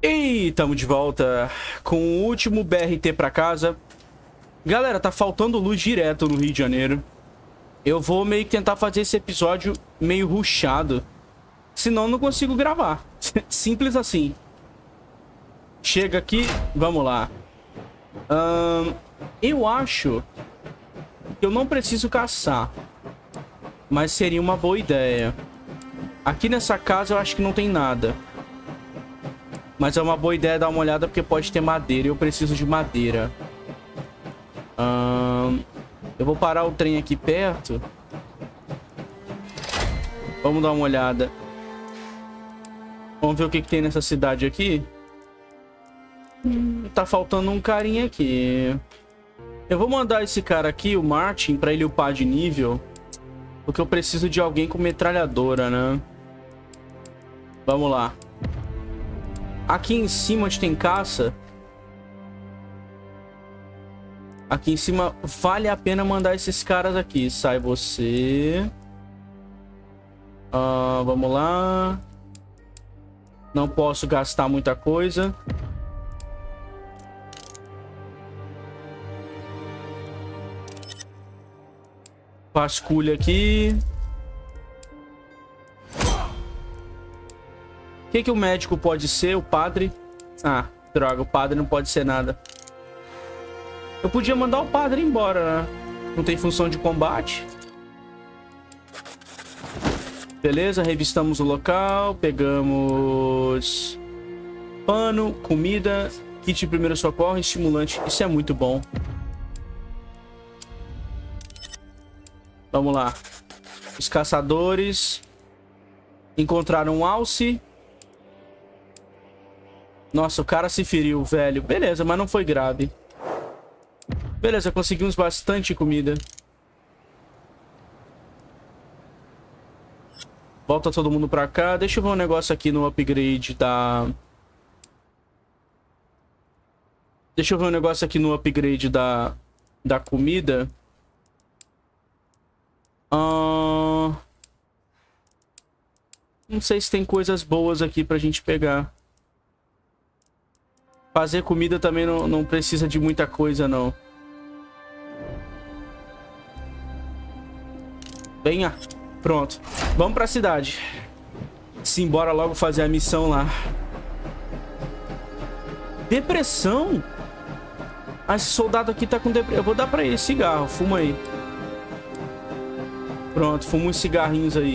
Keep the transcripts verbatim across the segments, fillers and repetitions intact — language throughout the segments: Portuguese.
E estamos de volta com o último B R T pra casa. Galera, tá faltando luz direto no Rio de Janeiro. Eu vou meio que tentar fazer esse episódio meio rushado. Senão eu não consigo gravar. Simples assim. Chega aqui, vamos lá. Hum, eu acho que eu não preciso caçar. Mas seria uma boa ideia. Aqui nessa casa eu acho que não tem nada. Mas é uma boa ideia dar uma olhada porque pode ter madeira. Eu preciso de madeira. Hum, eu vou parar o trem aqui perto. Vamos dar uma olhada. Vamos ver o que, que tem nessa cidade aqui. Hum, tá faltando um carinha aqui. Eu vou mandar esse cara aqui, o Martin, pra ele upar de nível. Porque eu preciso de alguém com metralhadora, né? Vamos lá. Aqui em cima onde tem caça. Aqui em cima vale a pena mandar esses caras aqui. Sai você. Uh, vamos lá. Não posso gastar muita coisa. Vasculha aqui. O que que o médico pode ser? O padre? Ah, droga, o padre não pode ser nada. Eu podia mandar o padre embora, né? Não tem função de combate. Beleza, revistamos o local. Pegamos pano, comida, kit de primeiro socorro, estimulante. Isso é muito bom. Vamos lá. Os caçadores encontraram um alce. Nossa, o cara se feriu, velho. Beleza, mas não foi grave. Beleza, conseguimos bastante comida. Volta todo mundo pra cá. Deixa eu ver um negócio aqui no upgrade da... Deixa eu ver um negócio aqui no upgrade da, da comida. Uh... Não sei se tem coisas boas aqui pra gente pegar. Fazer comida também não, não precisa de muita coisa, não. Venha. Pronto. Vamos pra cidade. Simbora logo fazer a missão lá. Depressão? Ah, esse soldado aqui tá com depressão. Eu vou dar pra ele cigarro. Fuma aí. Pronto, fuma uns cigarrinhos aí.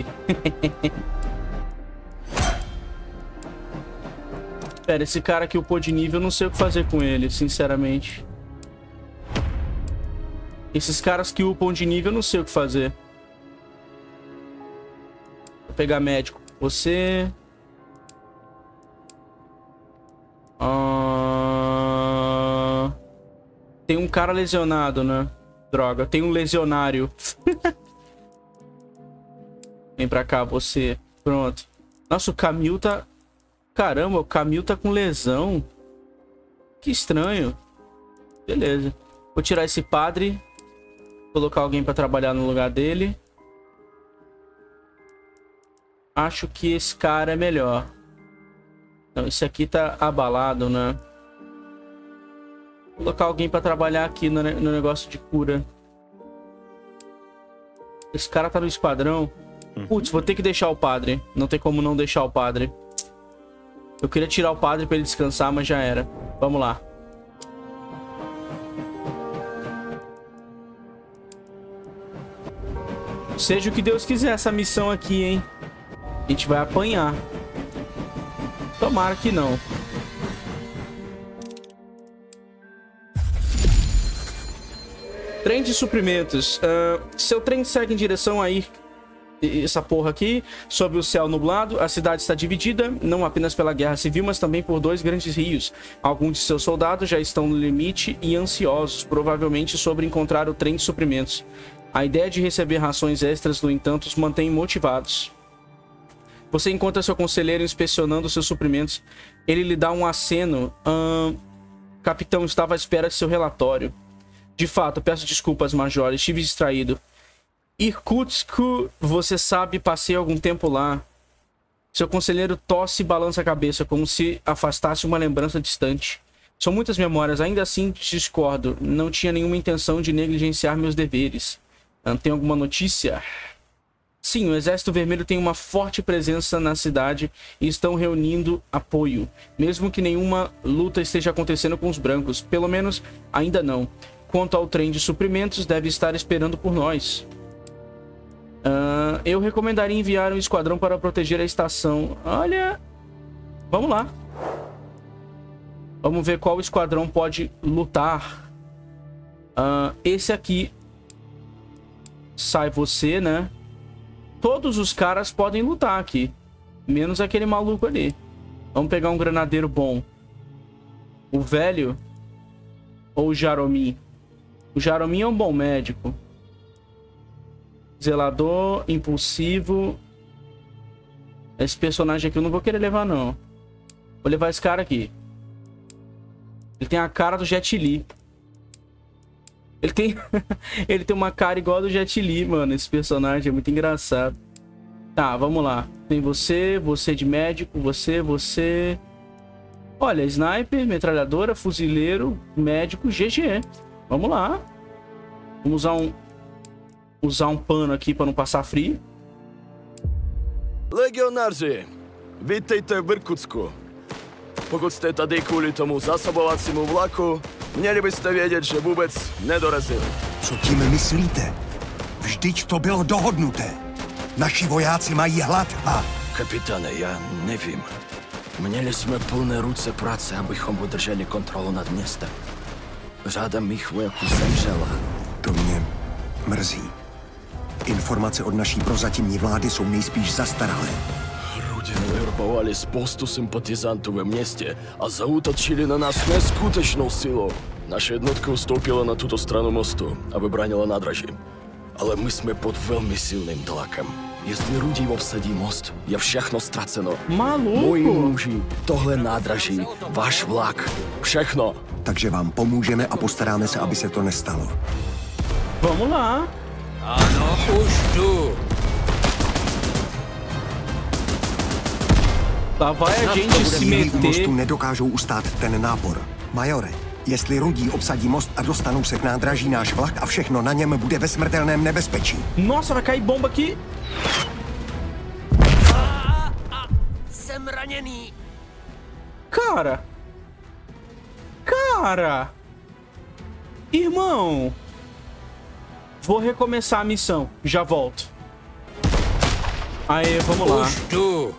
Pera, esse cara aqui upou de nível, eu não sei o que fazer com ele, sinceramente. Esses caras que upam de nível, eu não sei o que fazer. Vou pegar médico. Você... Ah... Tem um cara lesionado, né? Droga, tem um lesionário. Vem pra cá, você. Pronto. Nossa, o Camil tá... Caramba, o Camil tá com lesão. Que estranho. Beleza. Vou tirar esse padre. Colocar alguém pra trabalhar no lugar dele. Acho que esse cara é melhor. Não, esse aqui tá abalado, né? Vou colocar alguém pra trabalhar aqui no, no negócio de cura. Esse cara tá no esquadrão. Putz, vou ter que deixar o padre. Não tem como não deixar o padre. Eu queria tirar o padre pra ele descansar, mas já era. Vamos lá. Seja o que Deus quiser essa missão aqui, hein? A gente vai apanhar. Tomara que não. Trem de suprimentos. Uh, seu trem segue em direção aí... Essa porra aqui, sob o céu nublado, a cidade está dividida, não apenas pela guerra civil, mas também por dois grandes rios. Alguns de seus soldados já estão no limite e ansiosos, provavelmente sobre encontrar o trem de suprimentos. A ideia de receber rações extras, no entanto, os mantém motivados. Você encontra seu conselheiro inspecionando seus suprimentos. Ele lhe dá um aceno. Hum, capitão, estava à espera de seu relatório. De fato, peço desculpas, major, estive distraído. Irkutsk, você sabe, passei algum tempo lá. Seu conselheiro tosse e balança a cabeça, como se afastasse uma lembrança distante. São muitas memórias, ainda assim discordo. Não tinha nenhuma intenção de negligenciar meus deveres. Tem alguma notícia? Sim, o Exército Vermelho tem uma forte presença na cidade e estão reunindo apoio. Mesmo que nenhuma luta esteja acontecendo com os brancos. Pelo menos, ainda não. Quanto ao trem de suprimentos, deve estar esperando por nós. Uh, eu recomendaria enviar um esquadrão para proteger a estação. Olha... Vamos lá. Vamos ver qual esquadrão pode lutar. Uh, esse aqui... Sai você, né? Todos os caras podem lutar aqui. Menos aquele maluco ali. Vamos pegar um granadeiro bom. O velho? Ou o Jaromir? O Jaromir é um bom médico. Zelador, impulsivo. Esse personagem aqui eu não vou querer levar, não. Vou levar esse cara aqui. Ele tem a cara do Jet Li. Ele tem... Ele tem uma cara igual a do Jet Li, mano. Esse personagem é muito engraçado. Tá, vamos lá. Tem você, você de médico, você, você... Olha, sniper, metralhadora, fuzileiro, médico, G G. Vamos lá. Vamos usar um... Usar um pano aqui pra não passar frio. Legionáři, vítejte v Irkutsku. Pokud jste tady kvůli tomu zásobovacímu vlaku, měli byste vědět, že vůbec nedorazil. Co tím myslíte? Vždyť to bylo dohodnuté. Naši vojáci mají hlad a... Kapitane, já nevím. Měli jsme plné ruce práce, abychom udrželi kontrolu nad městem. Řada mých vojáků zemřela. To mě mrzí. Informace od naší prozatímní vlády jsou nejspíš zastaralé. Rudinu verbovali spoustu sympatizantů ve městě a zaútočili na nás neskutečnou silou. Naše jednotka ustoupila na tuto stranu mostu, aby bránila nádraží. Ale my jsme pod velmi silným tlakem. Jestli Rudí obsadí most, je všechno ztraceno. Maluco. Moji muži, tohle nádraží, váš vlak, všechno. Takže vám pomůžeme a postaráme se, aby se to nestalo. Vamos lá. Ano, už tu. Lá vai a gente se Síly u mostu meter. nedokážou ustát ten nápor. Majore, jestli Rudí obsadí most a dostanou se k nádraží náš vlak a všechno na něm bude ve smrtelném nebezpečí. Nossa, vai cair bomba aqui. Jsem raněný. Cara. Cara. Irmão. Vou recomeçar a missão. Já volto. Aê, vamos lá. Už tu.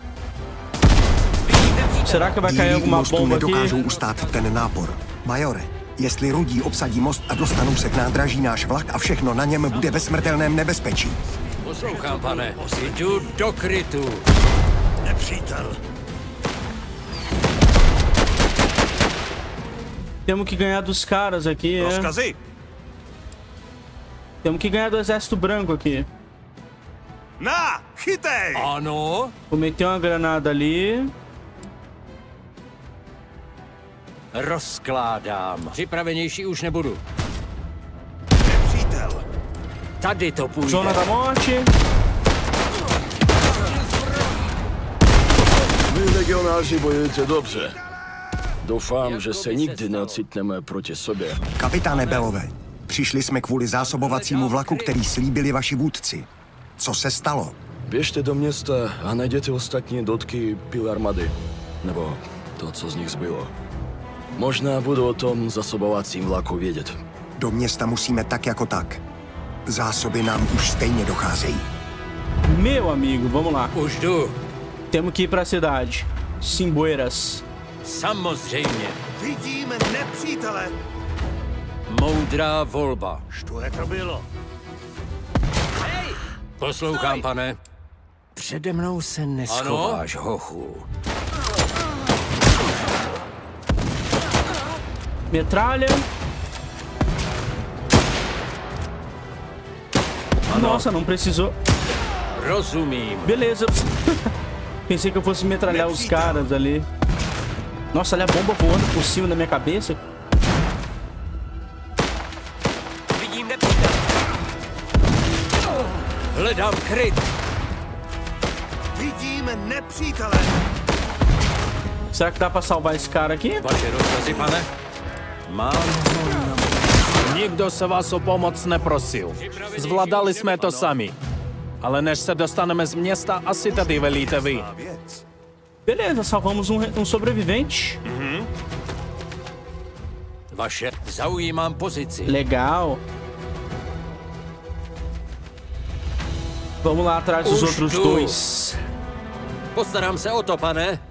Será que vai cair Síly u alguma mostu bomba nedokážou aqui? ustát ten nápor. Majore, jestli Rudí obsadí most a dostanou se k nádraží náš vlak a všechno na něm bude ve smrtelném nebezpečí. Poslouchám, pane. Jdu do krytu. Nepřítel. Temos que ganhar dos caras aqui, é. Rozkazy. Temos que ganhar do exército branco aqui. Na, chytej! Ano. Vou meter uma granada ali. Rozkládám. Připravenější už nebudu. Nepřítel. Tady to půjde. Zona da morte. Vy legionáři bojujete dobře. Doufám, že se nikdy neocitneme proti sobě. Kapitáne Belové, přišli jsme kvůli zásobovacímu vlaku, který slíbili vaši vůdci. Co se stalo? Běžte do města a najděte ostatní dotky pil armady. Nebo to, co z nich zbylo. Možná budu o tom zasobovacím vlaku vědět. Do města musíme tak jako tak. Zásoby nám už stejně docházejí. Meu amigo, vamos lá. Už jdu. Temos que ir pra cidade. Simboeiras. Samozřejmě. Vidíme nepřítele. Moudrá volba. Što to bylo? Poslouchám, pane. Přede mnou se neschováš, hochu. Metralha. Nossa, não precisou. Rozumím. Beleza. Pensei que eu fosse metralhar os caras ali. Nossa, olha a bomba voando por cima da minha cabeça. Vidím nepřítel. Hledám kryt. Vidím Vidíme nepřítele. Será que dá pra salvar esse cara aqui? Vaše rozkazy, pane? Mám ho na... Nikdo se vás o pomoc neprosil. Zvládali jsme to sami. Ale než se dostaneme z města, asi tady velíte vy. Beleza, salvamos um, um sobrevivente. Uhum. Vaše, zaujímám pozici. Legal. Vamos lá atrás dos Už outros jdu. dois. Postarám se o to, pane.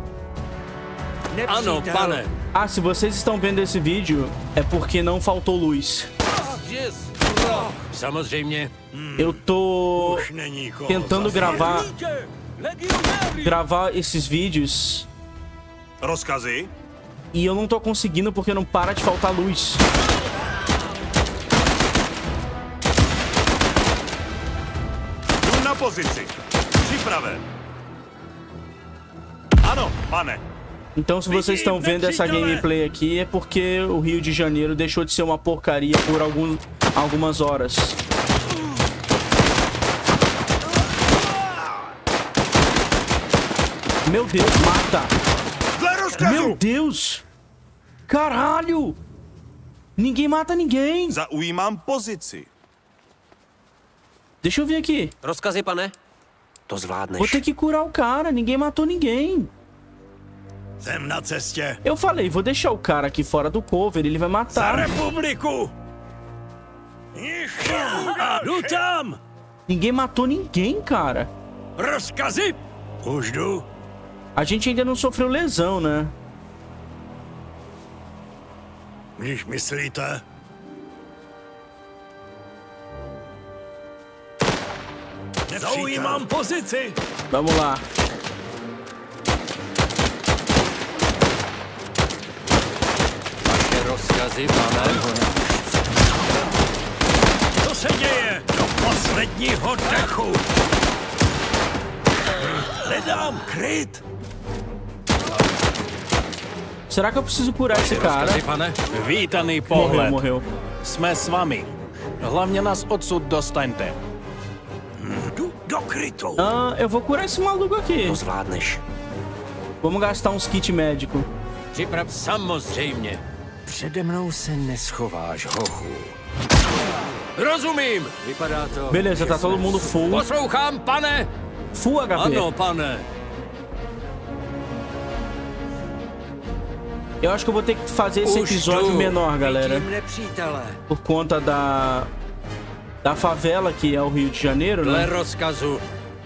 Ano, pane. Ah, se vocês estão vendo esse vídeo, é porque não faltou luz. Samozřejmě. Eu tô tentando gravar gravar esses vídeos Rozkazy? e eu não tô conseguindo porque não para de faltar luz. Jdu na pozici. Připraven. Ano, pane. Então, se vocês estão vendo essa gameplay aqui, é porque o Rio de Janeiro deixou de ser uma porcaria por algum, algumas horas. Meu Deus, mata! Meu Deus! Caralho! Ninguém mata ninguém! Zaujímám pozici. Deixa eu ver aqui. Rozkazy, pane? To zvládneš. Vou ter que curar o cara, ninguém matou ninguém. Jsem na cestě. Eu falei, vou deixar o cara aqui fora do cover, ele vai Za matar. republiku! Jdu tam! Ninguém matou ninguém, cara. Rozkazy? Už jdu. A gente ainda não sofreu lesão, né? Když myslíte? Zaujímám pozici. Vamos lá. Vaše rozkazy, pane. Co se děje? Do posledního dechu. Hledám kryt. Será que eu preciso curar esse cara? Rozkazy, pane? Vítaný Morreu, pohled. morreu. Jsme s vami. Hlavně nás odsud dostaňte. Jdu do krytu. Ah, eu vou curar esse maluco aqui. To zvládneš. Vamos gastar uns kit médico. Připrav samozřejmě. Přede mnou se neschováš, hochu. Rozumím. Vypadá to... Beleza, že tá todo jsme- mundo full. Poslouchám, pane. Full H P. Ano, pane. Eu acho que eu vou ter que fazer esse Už episódio jdu. menor, galera. Vidím nepřítele. Por conta da... Da favela que é o Rio de Janeiro, Dle né? rozkazu.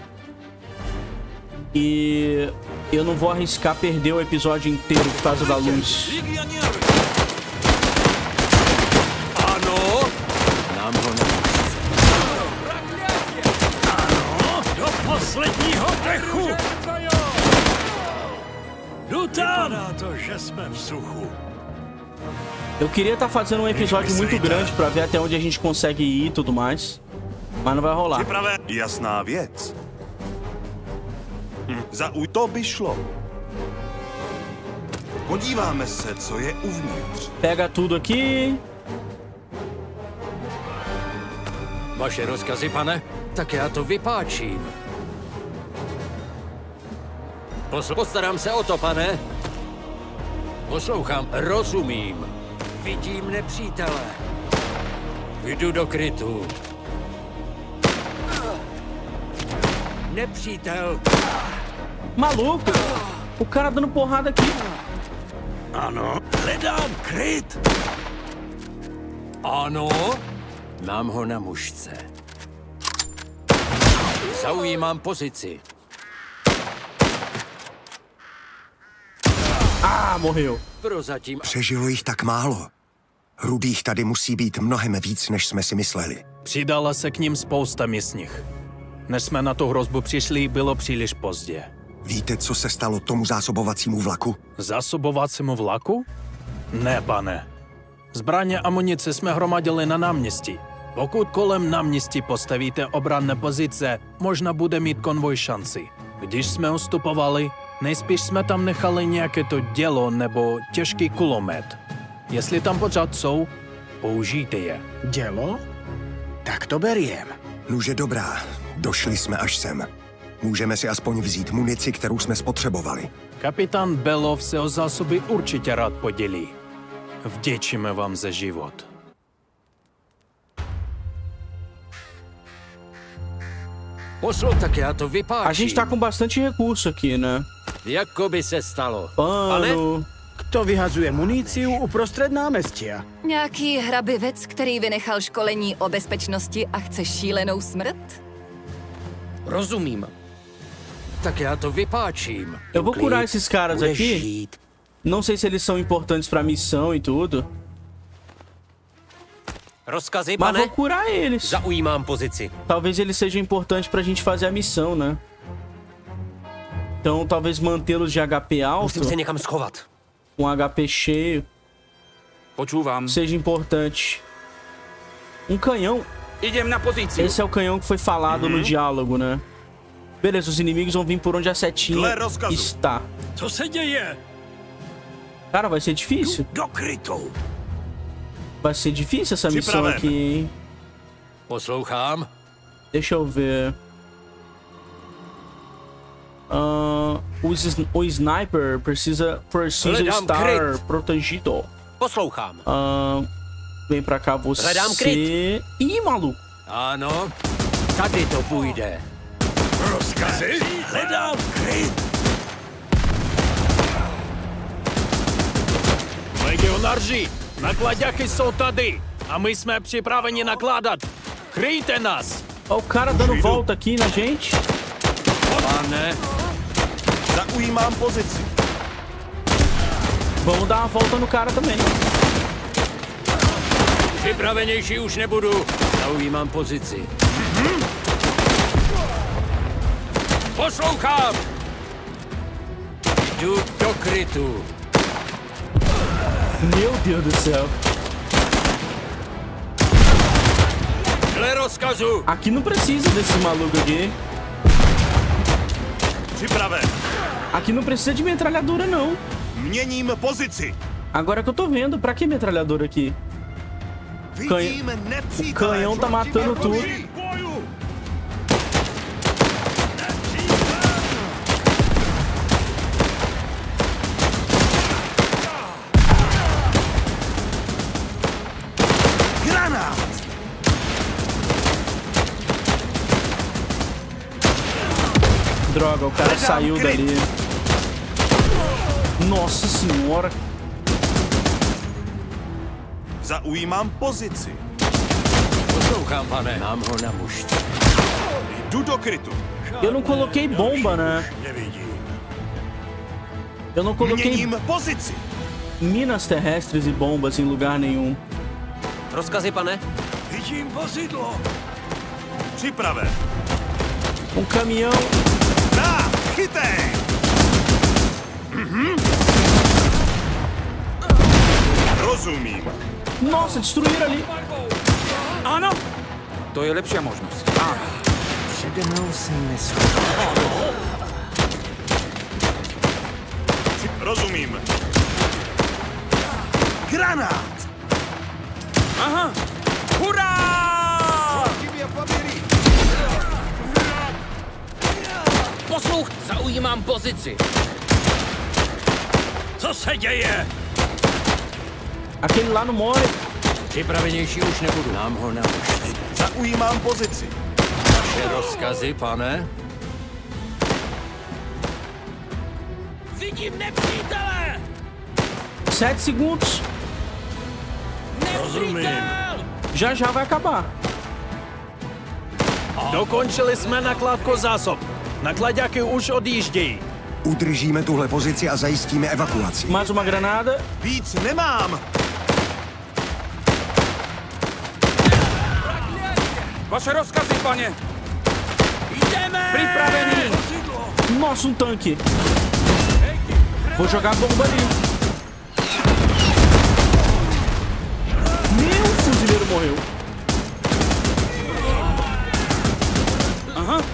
E... Eu não vou arriscar perder o episódio inteiro por causa da luz. Ano. Nám ho na... Do posledního dechu. Jdu tam. Vypadá to, že jsme v suchu. Eu queria estar fazendo um episódio muito grande pra ver até onde a gente consegue ir e tudo mais. Mas não vai rolar. Připraven. Jasná věc. Hm. Za u to by šlo. Podíváme se, co je uvnitř. Pega tudo aqui. Vaše rozkazy, pane? Tak já to vypáčím. Posl- Postarám se o to, pane. Poslouchám, rozumím. Vidím nepřítele. Jdu do krytu. Nepřítel. Maluco! O cara dando porrada aqui. Ano, hledám kryt. Ano. Mám ho na mušce. Zaujímám pozici. Ah, morreu. Prozatím. Přežilo jich tak málo. Rudých tady musí být mnohem víc, než jsme si mysleli. Přidala se k ním spousta místních. Než jsme na tu hrozbu přišli, bylo příliš pozdě. Víte, co se stalo tomu zásobovacímu vlaku? Zásobovacímu vlaku? Ne, pane. Zbraně a munici jsme hromadili na náměstí. Pokud kolem náměstí postavíte obranné pozice, možná bude mít konvoj šanci. Když jsme ustupovali, nejspíš jsme tam nechali nějaké to dělo nebo těžký kulomet. Jestli tam pořád jsou, použijte je. Dělo? Tak to beriem. Nuže dobrá, došli jsme až sem. Můžeme si aspoň vzít munici, kterou jsme spotřebovali. Kapitán Belov se o zásoby určitě rád podělí. Vděčíme vám za život. Poslou, tak já to vypáčím. A gente tá com bastante recurso aqui, né? Jako by se stalo. Pano. Kto vyhazuje muníciu uprostřed náměstia? Nějaký hrabivec, který vynechal školení o bezpečnosti a chce šílenou smrt? Rozumím. Tak já to vypáčím. Eu vou curar esses caras aqui. Não sei se eles são importantes pra missão e tudo. Rozkazy, Mas pane? vou curar eles. Zaujímám pozici. Talvez eles sejam importantes pra gente fazer a missão, né? Então talvez mantê-los de H P alto, Musím se někam schovat. com H P cheio, Počúvam. seja importante. Um canhão. Idem na pozíciu. Esse é o canhão que foi falado no diálogo, né? Beleza, os inimigos vão vir por onde a setinha está. Co se děje? Cara, vai ser difícil. Do krytu. Vai ser difícil essa missão aqui, hein? Poslouchám. Deixa eu ver. Ah, o, s- o sniper precisa, precisa Hledám estar kryt. protegido. Poslouchám. Ah, vem pra cá você. Hledám kryt. Ih, maluco. Ano. Tady to půjde. Rozkazy? Hledám kryt. Legionáři, nakladáky jsou tady a my jsme připraveni nakládat. Kryjte nás! Ó, o cara dando volta aqui na gente. Pane. Zaujímám pozici. Vamos dar uma volta no cara também. Připravenější už nebudu. Zaujímám pozici. Poslouchám. Jdu do krytu. Meu Deus do céu. Dle rozkazu. Aqui não precisa desse maluco aqui. Připraven. Aqui não precisa de metralhadora, não. Měním pozici. Agora que eu tô vendo, pra que metralhadora aqui? Vidím O canhão tá matando tudo. Granát. Droga, o cara saiu dali. Nossa senhora. Zaujímám pozici. Poslouchám, pane. Mám ho na mušti. Jdu do krytu. Eu não coloquei bomba, né? Eu não coloquei Měním pozici. minas terrestres e bombas em lugar nenhum. Rozkazy, pane? Vidím vozidlo. Připraven. Um caminhão. Na, chytej. Mhm. Rozumím. Nossa, destruíram ali. Áno. To je lepšia možnosť. Áno. Přede mnou se neschodí. Rozumím. Granát. Aha. Hurá! Poslouch, zaujímám pozici. Co se děje? Aquele lá não morre. Připravenější už nebudu. Mám ho na mušti. Zaujímám pozici. Vaše rozkazy, pane? Vidím nepřítele! Sete segundos. Rozumím. Já já vai acabar. Dokončili jsme nakládku zásob. Nakladáky už odjíždějí. Udržíme tuhle pozici a zajistíme evakuaci. Mais uma granada. Víc nemám. Vaše rozkazy, pane. Jdeme! Pripravený. Nossa, um tanque. Vou jogar bomba ali. Meu fuzileiro morreu. Aha.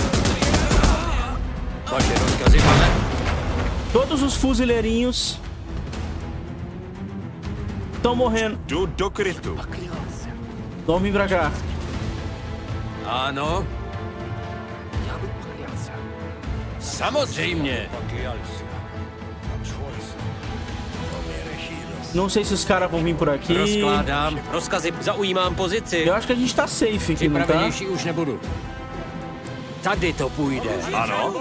Vaše rozkazy, pane? Todos os fuzileirinhos estão morrendo. Jdu do krytu. Vamos vir pra cá. Ano. Samozřejmě. Não sei se os caras vão vir por aqui. Rozkládám rozkazy, zaujímám pozici. Eu acho que a gente tá safe aqui, não tá? Připravenější už nebudu. Tady to půjde. Ano.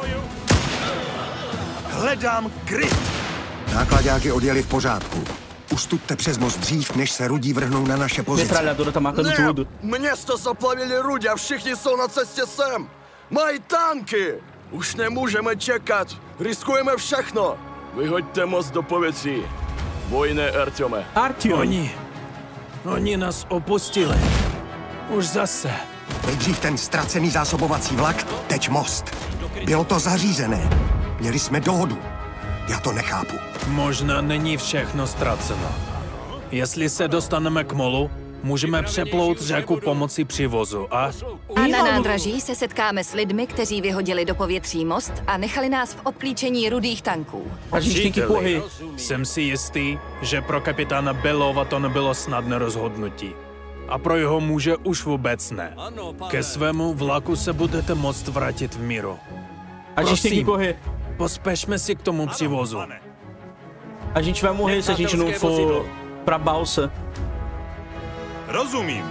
Hledám kryt. Náklaďáky odjeli v pořádku. Ustuďte přes most dřív, než se Rudí vrhnou na naše pozice. Metralhadora tá matando tudo. Město zaplavili Rudi a všichni jsou na cestě sem. Mají tanky. Už nemůžeme čekat. Riskujeme všechno. Vyhoďte most do povětří. Vojne, Artyome. Artyom. Oni... Oni nás opustili. Už zase. Nejdřív ten ztracený zásobovací vlak, teď most. Bylo to zařízené. Měli jsme dohodu. Já to nechápu. Možná není všechno ztraceno. Jestli se dostaneme k molu, můžeme přeplout řeku pomocí přivozu a... A na nádraží se setkáme s lidmi, kteří vyhodili do povětří most a nechali nás v obklíčení rudých tanků. A gente tem que correr. Jsem si jistý, že pro kapitána Belova to nebylo snadné rozhodnutí. A pro jeho muže už vůbec ne. Ke svému vlaku se budete moct vrátit v míru. A gente tem que correr. Pospešme si k tomu přivozu. A gente vai morrer se a gente não for pra balsa. Rozumím.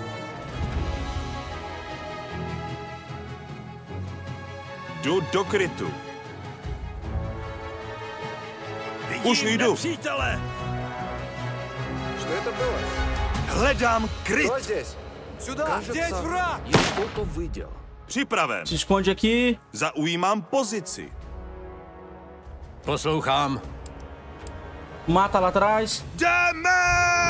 Jdu do krytu. Už jdu. Přítele! Hledám kryt. Здесь враг! Кто-то видел. Připraven. Se esconde aqui. Zaujímám pozici. Poslouchám. Mata lá atrás. Jdeme!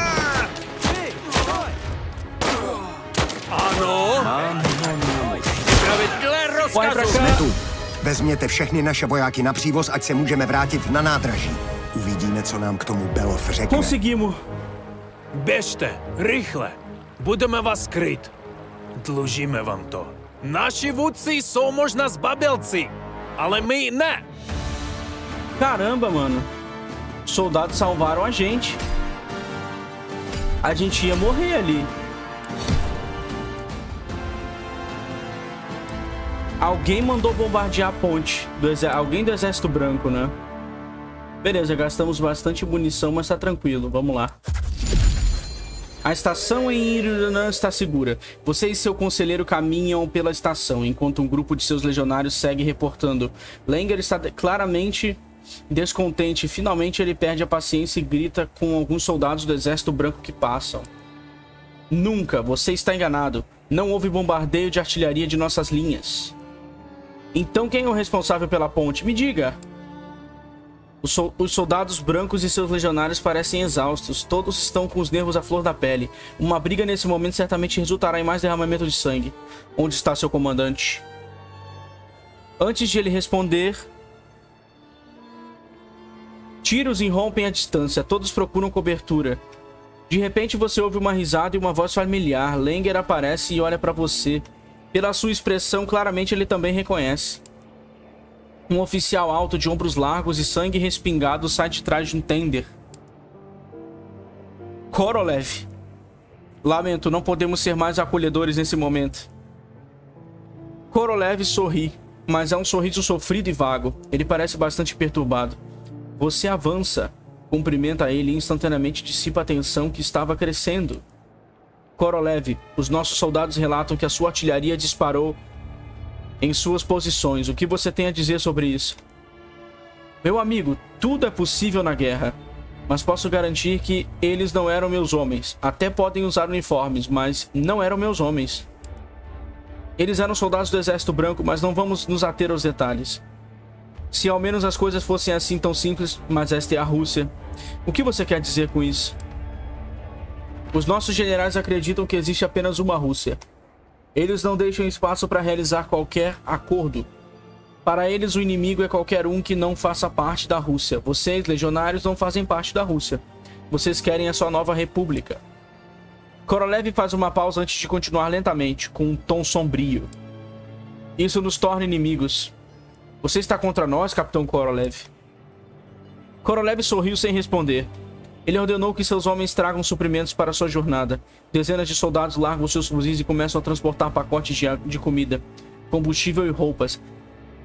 Ano! Připravit dle Vai pra rozkazu! cá. Tu. Vezměte všechny naše vojáky na přívoz, ať se můžeme vrátit na nádraží. Uvidíme, co nám k tomu Belov řekne. Conseguimos. Běžte, rychle. Budeme vás kryt. Dlužíme vám to. Naši vůdci jsou možná zbabělci, ale my ne. Caramba, mano. Soldados salvaram a gente. A gente ia morrer ali. Alguém mandou bombardear a ponte. Do exé- Alguém do Exército Branco, né? Beleza, gastamos bastante munição, mas tá tranquilo. Vamos lá. A estação em Irunã está segura. Você e seu conselheiro caminham pela estação, enquanto um grupo de seus legionários segue reportando. Langer está de- claramente descontente. Finalmente ele perde a paciência e grita com alguns soldados do Exército Branco que passam. Nunca, você está enganado. Não houve bombardeio de artilharia de nossas linhas. Então quem é o responsável pela ponte? Me diga. Os, sol os soldados brancos e seus legionários parecem exaustos. Todos estão com os nervos à flor da pele. Uma briga nesse momento certamente resultará em mais derramamento de sangue. Onde está seu comandante? Antes de ele responder... Tiros irrompem a distância. Todos procuram cobertura. De repente você ouve uma risada e uma voz familiar. Langer aparece e olha para você. Pela sua expressão, claramente ele também reconhece. Um oficial alto de ombros largos e sangue respingado sai de trás de um tender. Korolev. Lamento, não podemos ser mais acolhedores nesse momento. Korolev sorri, mas é um sorriso sofrido e vago. Ele parece bastante perturbado. Você avança. Cumprimenta ele e instantaneamente dissipa a tensão que estava crescendo. Korolev, os nossos soldados relatam que a sua artilharia disparou em suas posições. O que você tem a dizer sobre isso? Meu amigo, tudo é possível na guerra, mas posso garantir que eles não eram meus homens. Até podem usar uniformes, mas não eram meus homens. Eles eram soldados do Exército Branco, mas não vamos nos ater aos detalhes. Se ao menos as coisas fossem assim tão simples, mas esta é a Rússia. O que você quer dizer com isso? Os nossos generais acreditam que existe apenas uma Rússia. Eles não deixam espaço para realizar qualquer acordo. Para eles, o inimigo é qualquer um que não faça parte da Rússia. Vocês, legionários, não fazem parte da Rússia. Vocês querem a sua nova república. Korolev faz uma pausa antes de continuar lentamente, com um tom sombrio. Isso nos torna inimigos. Você está contra nós, Capitão Korolev? Korolev sorriu sem responder. Ele ordenou que seus homens tragam suprimentos para sua jornada. Dezenas de soldados largam seus fuzis e começam a transportar pacotes de, de comida, combustível e roupas.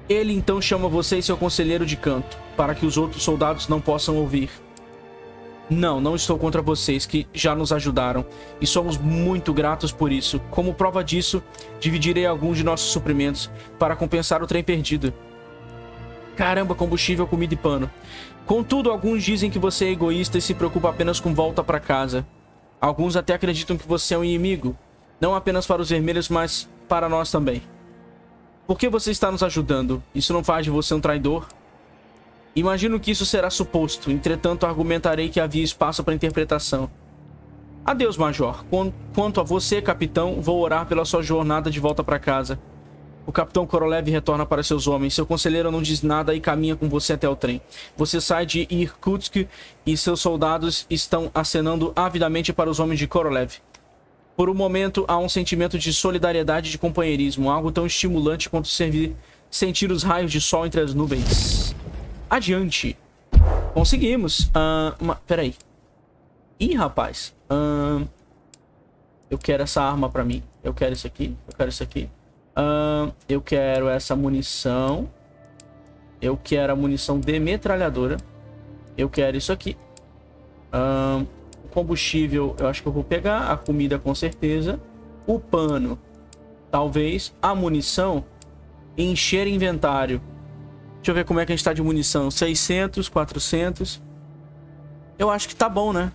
Ele então chama você e seu conselheiro de canto, para que os outros soldados não possam ouvir. Não, não estou contra vocês, que já nos ajudaram, e somos muito gratos por isso. Como prova disso, dividirei alguns de nossos suprimentos para compensar o trem perdido. Caramba, combustível, comida e pano. Contudo, alguns dizem que você é egoísta e se preocupa apenas com volta para casa. Alguns até acreditam que você é um inimigo, não apenas para os vermelhos, mas para nós também. Por que você está nos ajudando? Isso não faz de você um traidor? Imagino que isso será suposto, entretanto argumentarei que havia espaço para interpretação. Adeus, Major. Quanto a você, capitão, vou orar pela sua jornada de volta para casa. O capitão Korolev retorna para seus homens. Seu conselheiro não diz nada e caminha com você até o trem. Você sai de Irkutsk e seus soldados estão acenando avidamente para os homens de Korolev. Por um momento, há um sentimento de solidariedade e de companheirismo, algo tão estimulante quanto servir, sentir os raios de sol entre as nuvens. Adiante. Conseguimos. Uh, uma... Peraí. Ih, rapaz. Uh, eu quero essa arma pra mim. Eu quero isso aqui. Eu quero isso aqui. Uh, eu quero essa munição. Eu quero a munição de metralhadora. Eu quero isso aqui. Uh, o combustível eu acho que eu vou pegar. A comida com certeza. O pano. Talvez. A munição. Encher inventário. Deixa eu ver como é que a gente tá de munição. seiscentos, quatrocentos. Eu acho que tá bom, né?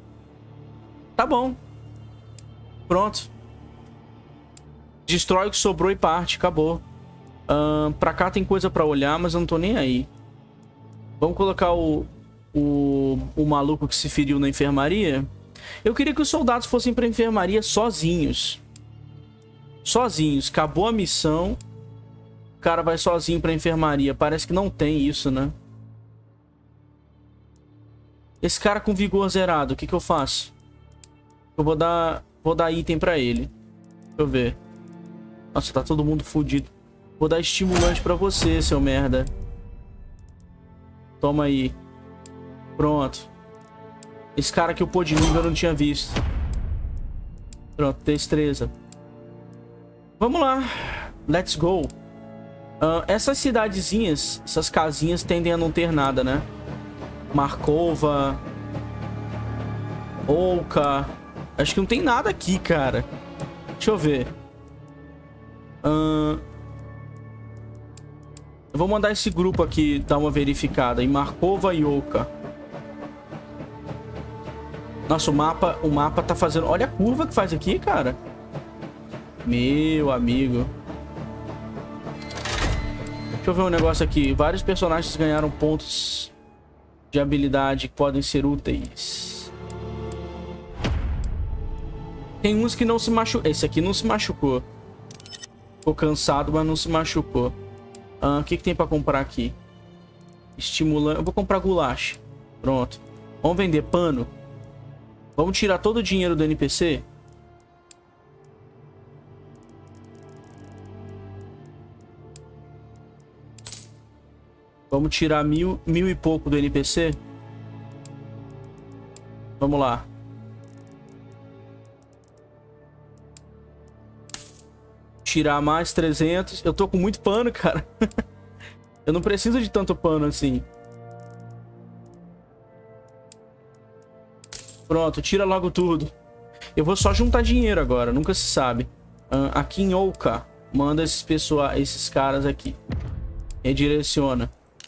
Tá bom. Pronto. Destrói o que sobrou e parte. Acabou. Uh, pra cá tem coisa pra olhar, mas eu não tô nem aí. Vamos colocar o, o, o maluco que se feriu na enfermaria. Eu queria que os soldados fossem pra enfermaria sozinhos. Sozinhos. Acabou a missão. O cara vai sozinho pra enfermaria. Parece que não tem isso, né? Esse cara com vigor zerado, o que que eu faço? Eu vou dar, vou dar item pra ele. Deixa eu ver. Nossa, tá todo mundo fudido. Vou dar estimulante pra você, seu merda. Toma aí. Pronto. Esse cara que eu pôr de nível eu não tinha visto. Pronto, destreza. Vamos lá. Let's go. Uh, essas cidadezinhas, essas casinhas tendem a não ter nada, né? Markova. Olka. Acho que não tem nada aqui, cara. Deixa eu ver. Uh, eu vou mandar esse grupo aqui dar uma verificada em Markova e Olka. Nossa, o mapa, o mapa tá fazendo... Olha a curva que faz aqui, cara. Meu amigo. Deixa eu ver um negócio aqui. Vários personagens ganharam pontos de habilidade que podem ser úteis. Tem uns que não se machucou. Esse aqui não se machucou. Ficou cansado, mas não se machucou. Ah, o que, que tem pra comprar aqui? Estimulante. Eu vou comprar goulash. Pronto. Vamos vender pano. Vamos tirar todo o dinheiro do N P C. Vamos tirar mil, mil e pouco do N P C. Vamos lá. Tirar mais trezentos. Eu tô com muito pano, cara. Eu não preciso de tanto pano assim. Pronto, tira logo tudo. Eu vou só juntar dinheiro agora, nunca se sabe. Uh, aqui em Olka, manda esses pessoal, esses caras aqui. Redireciona.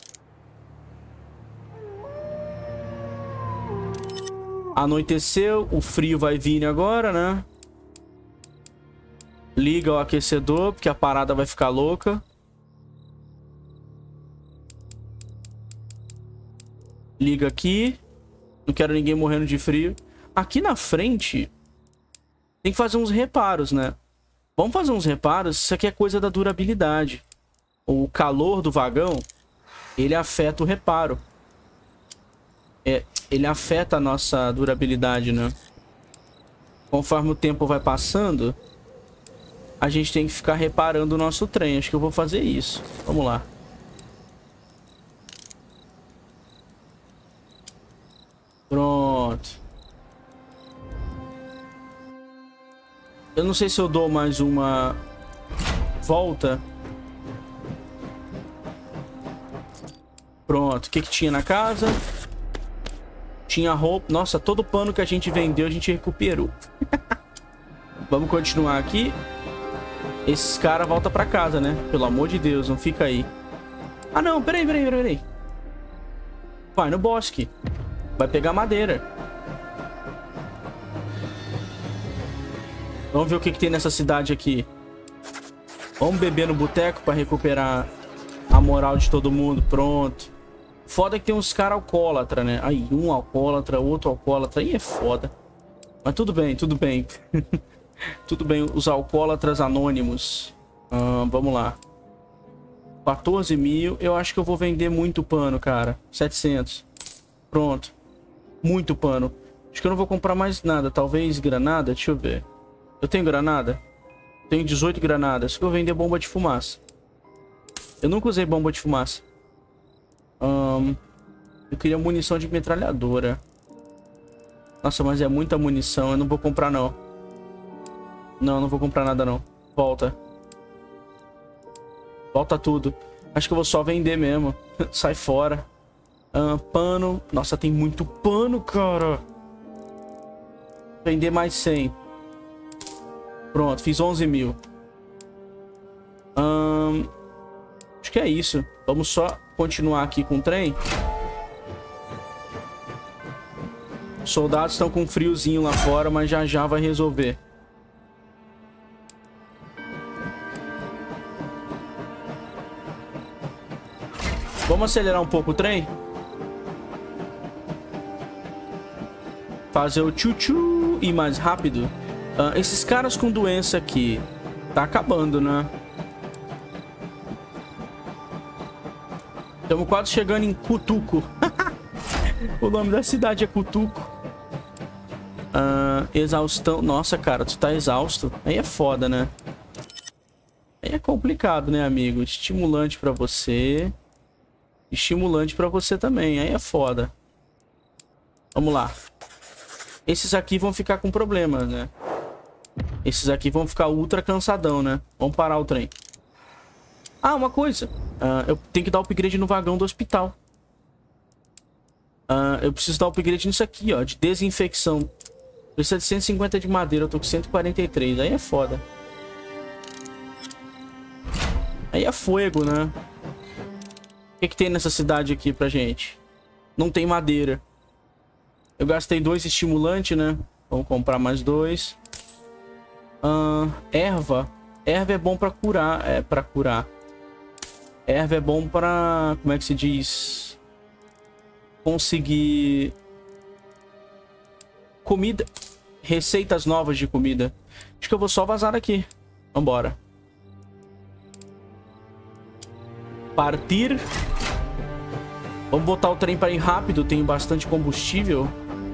Anoiteceu, o frio vai vir agora, né? Liga o aquecedor, porque a parada vai ficar louca. Liga aqui. Não quero ninguém morrendo de frio. Aqui na frente tem que fazer uns reparos, né? Vamos fazer uns reparos. Isso aqui é coisa da durabilidade. O calor do vagão, ele afeta o reparo. É, ele afeta a nossa durabilidade, né? Conforme o tempo vai passando, a gente tem que ficar reparando o nosso trem. Acho que eu vou fazer isso. Vamos lá. Pronto. Eu não sei se eu dou mais uma volta. Pronto. O que que tinha na casa? Tinha roupa. Nossa, todo o pano que a gente vendeu, a gente recuperou. Vamos continuar aqui. Esses caras voltam pra casa, né? Pelo amor de Deus, não fica aí. Ah, não. Peraí, peraí, peraí, peraí. Vai no bosque. Vai pegar madeira. Vamos ver o que que tem nessa cidade aqui. Vamos beber no boteco pra recuperar a moral de todo mundo. Pronto. Foda que tem uns caras alcoólatra, né? Aí, um alcoólatra, outro alcoólatra. Aí é foda. Mas tudo bem, tudo bem. Tudo bem, os alcoólatras anônimos. Ah, vamos lá. quatorze mil. Eu acho que eu vou vender muito pano, cara. setecentos. Pronto. Muito pano. Acho que eu não vou comprar mais nada. Talvez granada. Deixa eu ver. Eu tenho granada? Tenho dezoito granadas. Acho que eu vou vender bomba de fumaça. Eu nunca usei bomba de fumaça. Um, eu queria munição de metralhadora. Nossa, mas é muita munição. Eu não vou comprar, não. Não, não vou comprar nada, não. Volta. Volta tudo. Acho que eu vou só vender mesmo. Sai fora. Uh, pano. Nossa, tem muito pano, cara. Vender mais cem. Pronto, fiz onze mil. Um, acho que é isso. Vamos só continuar aqui com o trem. Os soldados estão com um friozinho lá fora, mas já já vai resolver. Vamos acelerar um pouco o trem? Fazer o tchu-tchu ir mais rápido. Uh, esses caras com doença aqui tá acabando, né? Estamos quase chegando em Cutuco. O nome da cidade é Cutuco. Uh, exaustão. Nossa, cara, tu tá exausto. Aí é foda, né? Aí é complicado, né, amigo? Estimulante pra você. Estimulante pra você também. Aí é foda. Vamos lá. Esses aqui vão ficar com problema, né? Esses aqui vão ficar ultra cansadão, né? Vamos parar o trem. Ah, uma coisa. Uh, eu tenho que dar upgrade no vagão do hospital. Uh, eu preciso dar upgrade nisso aqui, ó. De desinfecção. Precisa de cento e cinquenta de madeira. Eu tô com cento e quarenta e três. Aí é foda. Aí é fogo, né? O que que tem nessa cidade aqui pra gente? Não tem madeira. Eu gastei dois estimulantes, né? Vamos comprar mais dois. Uh, erva. Erva é bom pra curar. É, pra curar. Erva é bom pra... Como é que se diz? Conseguir... Comida. Receitas novas de comida. Acho que eu vou só vazar aqui. Vambora. Partir. Vamos botar o trem para ir rápido. Tem bastante combustível.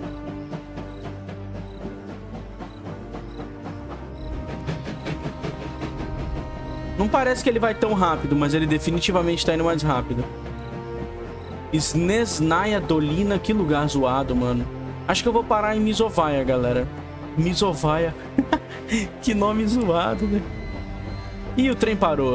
Não parece que ele vai tão rápido, mas ele definitivamente está indo mais rápido. Snezhnaya Dolina, que lugar zoado, mano. Acho que eu vou parar em Mizovaia, galera. Mizovaia. Que nome zoado, né? E o trem parou.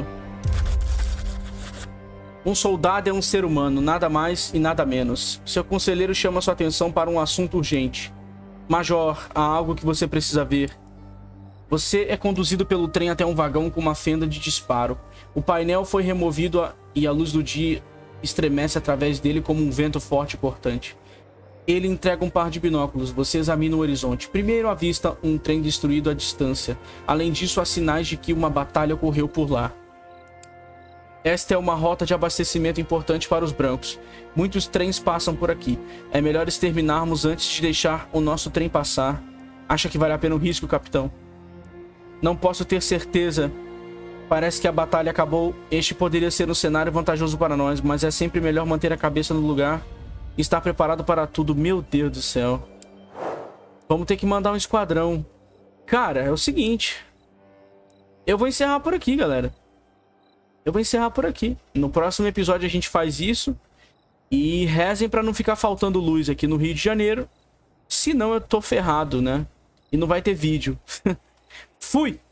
Um soldado é um ser humano, nada mais e nada menos. Seu conselheiro chama sua atenção para um assunto urgente. Major, há algo que você precisa ver. Você é conduzido pelo trem até um vagão com uma fenda de disparo. O painel foi removido a... e a luz do dia estremece através dele como um vento forte e cortante. Ele entrega um par de binóculos. Você examina o horizonte. Primeiro avista um trem destruído à distância. Além disso, há sinais de que uma batalha ocorreu por lá. Esta é uma rota de abastecimento importante para os brancos. Muitos trens passam por aqui. É melhor exterminarmos antes de deixar o nosso trem passar. Acha que vale a pena o risco, capitão? Não posso ter certeza. Parece que a batalha acabou. Este poderia ser um cenário vantajoso para nós, mas é sempre melhor manter a cabeça no lugar e estar preparado para tudo. Meu Deus do céu. Vamos ter que mandar um esquadrão. Cara, é o seguinte. Eu vou encerrar por aqui, galera. Eu vou encerrar por aqui. No próximo episódio a gente faz isso. E rezem pra não ficar faltando luz aqui no Rio de Janeiro. Senão eu tô ferrado, né? E não vai ter vídeo. Fui!